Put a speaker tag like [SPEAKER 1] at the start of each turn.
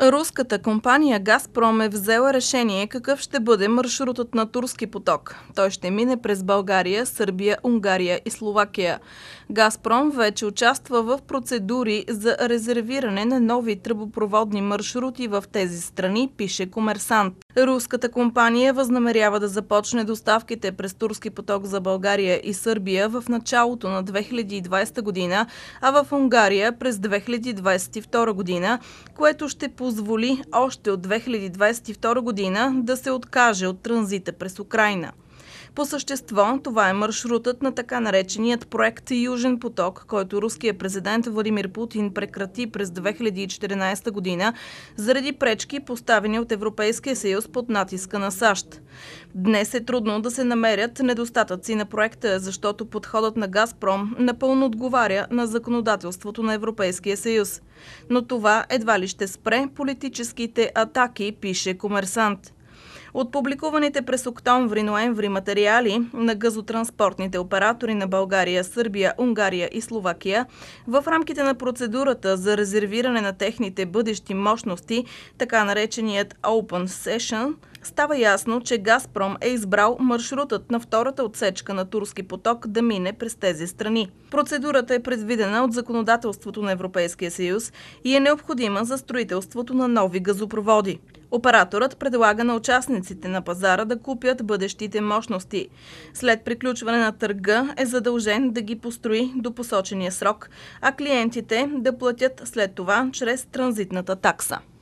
[SPEAKER 1] Руската компания Газпром е взела решение какъв ще бъде маршрутът на Турски поток. Той ще мине през България, Сърбия, Унгария и Словакия. Газпром вече участва в процедури за резервиране на нови тръбопроводни маршрути в тези страни, пише Комерсант. Руската компания възнамерява да започне доставките през Турски поток за България и Сърбия в началото на 2020 година, а в Унгария през 2022 година, което ще позволи още от 2022 година да се откаже от транзита през Украйна. По същество, това е маршрутът на така нареченият проект Южен поток, който руският президент Владимир Путин прекрати през 2014 година заради пречки, поставени от Европейския съюз под натиска на САЩ. Днес е трудно да се намерят недостатъци на проекта, защото подходът на Газпром напълно отговаря на законодателството на Европейския съюз. Но това едва ли ще спре политическите атаки, пише Комерсант. От публикуваните през октомври-ноември материали на газотранспортните оператори на България, Сърбия, Унгария и Словакия в рамките на процедурата за резервиране на техните бъдещи мощности, така нареченият Open Session, става ясно, че Газпром е избрал маршрутът на втората отсечка на Турски поток да мине през тези страни. Процедурата е предвидена от законодателството на Европейския съюз и е необходима за строителството на нови газопроводи. Операторът предлага на участниците на пазара да купят бъдещите мощности. След приключване на търга е задължен да ги построи до посочения срок, а клиентите да платят след това чрез транзитната такса.